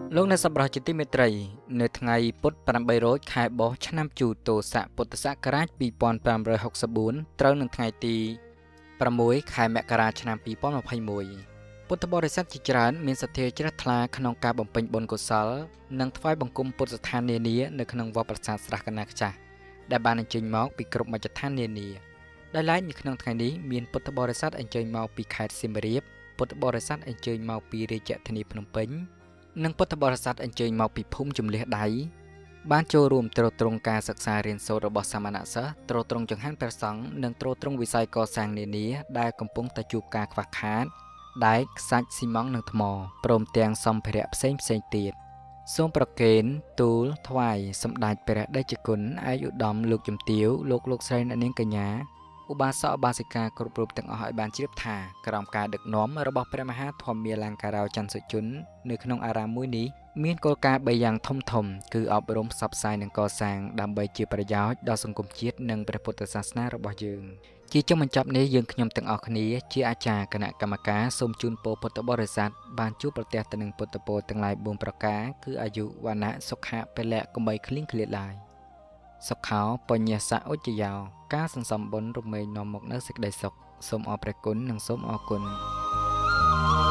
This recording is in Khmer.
លោកនៅសម្រាប់ជាទីមេត្រីនៅថ្ងៃពុធ800ខែបោះឆ្នាំជូតោស័កពុទ្ធសករាជ2564ត្រូវនឹងថ្ងៃទី6ខែមករាឆ្នាំ2021ពុទ្ធបរិស័ទជាច្រើនមានសទ្ធាជ្រះថ្លាក្នុងការបំពេញបុណ្យកុសលនិងថ្វាយបង្គំពុទ្ធស្ថាននានានៅក្នុងវត្តប្រាសាទស្រះកណាខ្ចាស់ដែលបានអញ្ជើញមកពីគ្រប់មជ្ឈដ្ឋាននានាដោយឡែកនៅក្នុងថ្ងៃនេះមានពុទ្ធបរិស័ទអញ្ជើញមកពីខេត្តសៀមរាបពុទ្ធបរិស័ទអញ្ជើញមកពីរាជធានីភ្នំពេញនិងពុទ្ធបរិស័ទអញ្ជើញមកពីភូមិជំលះដៃបានចូលរួមទ្រទ្រង់ការសិក្សារៀនសូត្ររបស់សាមណសិស្សទ្រទ្រង់ចង្ហាន់ព្រះសង្ឃនិងទ្រទ្រង់វិស័យកសាងនានាដែលកំពុងតែជួបការខ្វះខាតដែកខ្សាច់ស៊ីម៉ង់និងថ្មព្រមទាំងសម្ភារៈផ្សេងទៀតសូមប្រគេនទូលថ្វាយសម្ដេចព្រះតេជគុណឯកឧត្តមលោកជំទាវលោកស្រីអ្នកនាងកញ្ញាឧបាសកឧបាសិកាគ្រប់រូបទាំងអស់ឲ្យបានជ្រាបថាក្រោមការដឹកនាំរបស់ព្រះមហាធម្មមាលង្ការោច័ន្ទសុជននៅក្នុងអារាមមួយនេះមានគោលការណ៍3យ៉ាងធំគឺអប់រំផ្សព្វផ្សាយនិងកសាងដើម្បីជាប្រយោជន៍ដល់សង្គមជាតិនិងព្រះពុទ្ធសាសនារបស់យើងជាចុងបញ្ចប់នេះយើងខ្ញុំទាំងអស់គ្នាជាអាចារ្យគណៈកម្មការសូមជូនពរពុទ្ធបរិស័ទបានជួបប្រទះទៅនឹងពុទ្ធពរទាំងឡាយ4ប្រការគឺអាយុវណ្ណៈសុខៈពលៈកុំបីឃ្លៀងឃ្លាតឡើយសុខោបញ្ញសៈឧច្ចយោការសន្សំបុណ្យរមែងនាំមកនៅសេចក្តីសុខសូមអរព្រះគុណនិងសូមអរគុណ